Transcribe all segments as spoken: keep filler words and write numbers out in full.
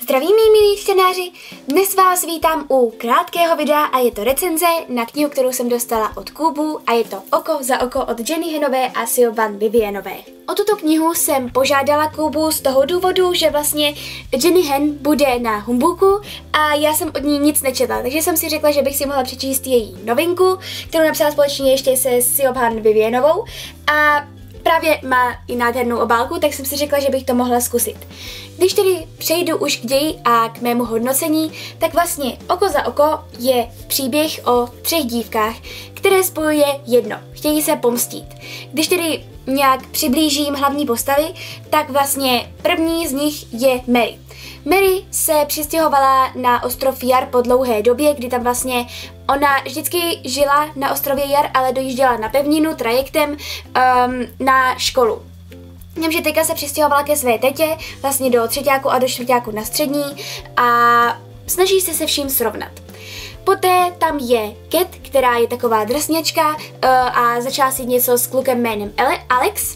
Zdravím, mý milí čtenáři, dnes vás vítám u krátkého videa a je to recenze na knihu, kterou jsem dostala od Kubu a je to Oko za oko od Jenny Hanové a Siobhan Vivianové. O tuto knihu jsem požádala Kubu z toho důvodu, že vlastně Jenny Han bude na Humbuku a já jsem od ní nic nečetla, takže jsem si řekla, že bych si mohla přečíst její novinku, kterou napsala společně ještě se Siobhan Vivianovou a právě má i nádhernou obálku, tak jsem si řekla, že bych to mohla zkusit. Když tedy přejdu už k ději a k mému hodnocení, tak vlastně Oko za oko je příběh o třech dívkách, které spojuje jedno. Chtějí se pomstít. Když tedy nějak přiblížím hlavní postavy, tak vlastně první z nich je Mary. Mary se přistěhovala na ostrov Jar po dlouhé době, kdy tam vlastně ona vždycky žila na ostrově Jar, ale dojížděla na pevninu trajektem um, na školu. Jenže teďka se přistěhovala ke své tetě, vlastně do třetíku a do čtvrtíku na střední a snaží se se vším srovnat. Poté tam je Cat, která je taková drsněčka uh, a začala si něco s klukem jménem Alex,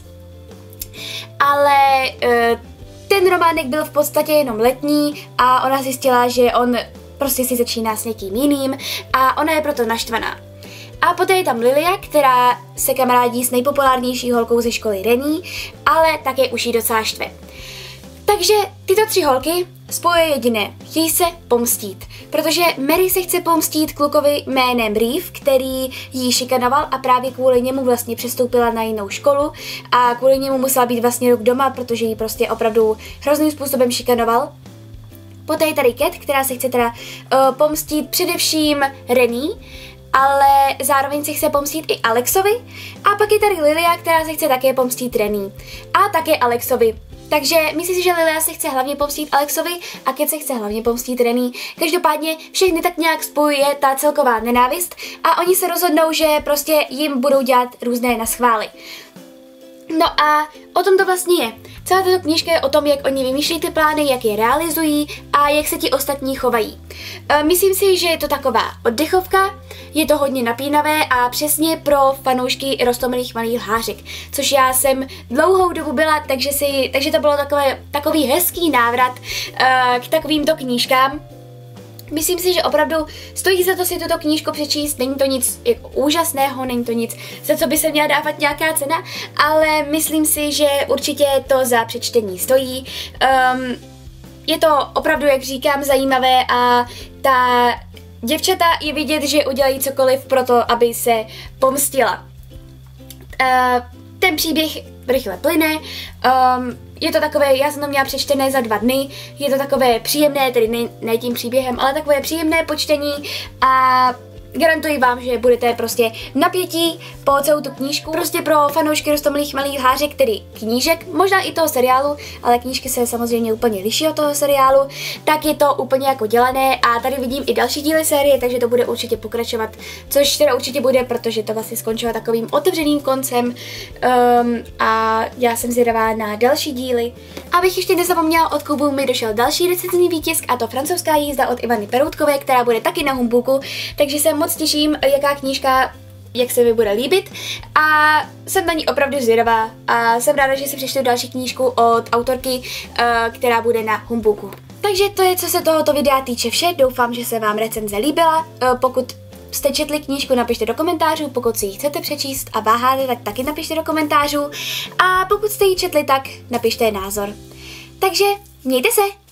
ale uh, ten románek byl v podstatě jenom letní a ona zjistila, že on prostě si začíná s někým jiným a ona je proto naštvaná. A poté je tam Lilia, která se kamarádí s nejpopulárnější holkou ze školy Rennie, ale také už jí docela štve. Takže tyto tři holky spojuje jediné, chtějí se pomstít, protože Mary se chce pomstít klukovi jménem Reeve, který jí šikanoval a právě kvůli němu vlastně přestoupila na jinou školu a kvůli němu musela být vlastně rok doma, protože jí prostě opravdu hrozným způsobem šikanoval. Poté je tady Cat, která se chce teda uh, pomstít především Rennie, ale zároveň se chce pomstít i Alexovi. A pak je tady Lilia, která se chce také pomstít Rennie a také Alexovi. Takže myslím si, že Lilia se chce hlavně pomstít Alexovi a Cat se chce hlavně pomstít Rennie. Každopádně všechny tak nějak spojuje ta celková nenávist a oni se rozhodnou, že prostě jim budou dělat různé naschvály. No a o tom to vlastně je. Celá tato knížka je o tom, jak oni vymýšlejí ty plány, jak je realizují a jak se ti ostatní chovají. E, myslím si, že je to taková oddechovka, je to hodně napínavé a přesně pro fanoušky roztomilých malých lhářek, což já jsem dlouhou dobu byla, takže, si, takže to bylo takové, takový hezký návrat e, k takovýmto knížkám. Myslím si, že opravdu stojí za to si tuto knížku přečíst, není to nic jako úžasného, není to nic, za co by se měla dávat nějaká cena, ale myslím si, že určitě to za přečtení stojí. Um, je to opravdu, jak říkám, zajímavé a ta děvčata je vidět, že udělají cokoliv pro to, aby se pomstila. Uh, ten příběh rychle plyne, um, je to takové, já jsem to měla přečtené za dva dny, je to takové příjemné, tedy ne, ne tím příběhem, ale takové příjemné počtení a garantuji vám, že budete prostě napětí po celou tu knížku. Prostě pro fanoušky roztomilých malých lhářek, tedy knížek, možná i toho seriálu, ale knížky se samozřejmě úplně liší od toho seriálu, tak je to úplně jako dělané a tady vidím i další díly série, takže to bude určitě pokračovat, což teda určitě bude, protože to vlastně skončilo takovým otevřeným koncem um, a já jsem zvědavá na další díly. Abych ještě nezapomněla, od Kubu mi došel další recenzní výtisk a to Francouzská jízda od Ivany Peroutkové, která bude taky na Humbuku, takže se moc těším, jaká knížka, jak se mi bude líbit a jsem na ní opravdu zvědavá a jsem ráda, že si přečtu další knížku od autorky, která bude na Humbuku. Takže to je, co se tohoto videa týče vše, doufám, že se vám recenze líbila, pokud jste četli knížku, napište do komentářů, pokud si ji chcete přečíst a váháte, tak taky napište do komentářů a pokud jste ji četli, tak napište názor. Takže mějte se!